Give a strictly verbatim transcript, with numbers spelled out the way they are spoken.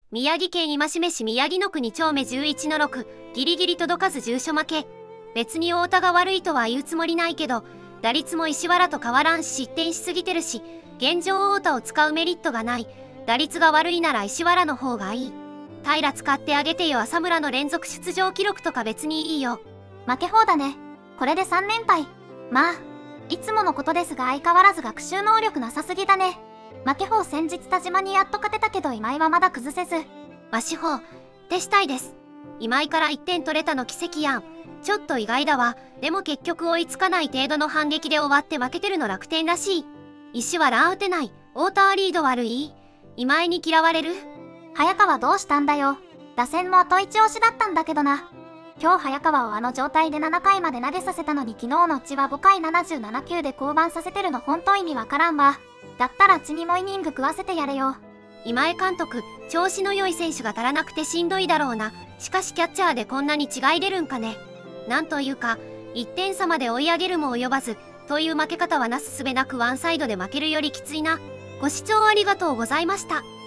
宮城県今志市宮城野区に丁目じゅういちのろく、ギリギリ届かず住所負け。別に太田が悪いとは言うつもりないけど、打率も石原と変わらんし失点しすぎてるし、現状太田を使うメリットがない。打率が悪いなら石原の方がいい。平使ってあげてよ。浅村の連続出場記録とか別にいいよ。 負け方だね。これでさん連敗。まあ、いつものことですが相変わらず学習能力なさすぎだね。負け方先日田島にやっと勝てたけど今井はまだ崩せず。 わし方、手したいです。今井からいってん取れたの奇跡やん。ちょっと意外だわ。でも結局追いつかない程度の反撃で終わって負けてるの楽天らしい。石はラン打てない。太田はリード悪い。今井に嫌われる。 早川どうしたんだよ。打線も後一押しだったんだけどな。今日早川をあの状態でななかいまで投げさせたのに昨日のうちはごかいななじゅうなな球で降板させてるの本当意味わからんわ。だったらちにもイニング食わせてやれよ。 今江監督、調子の良い選手が足らなくてしんどいだろうな。しかしキャッチャーでこんなに違い出るんかね。なんというか、いってん差まで追い上げるも及ばず、という負け方はなすすべなくワンサイドで負けるよりきついな。ご視聴ありがとうございました。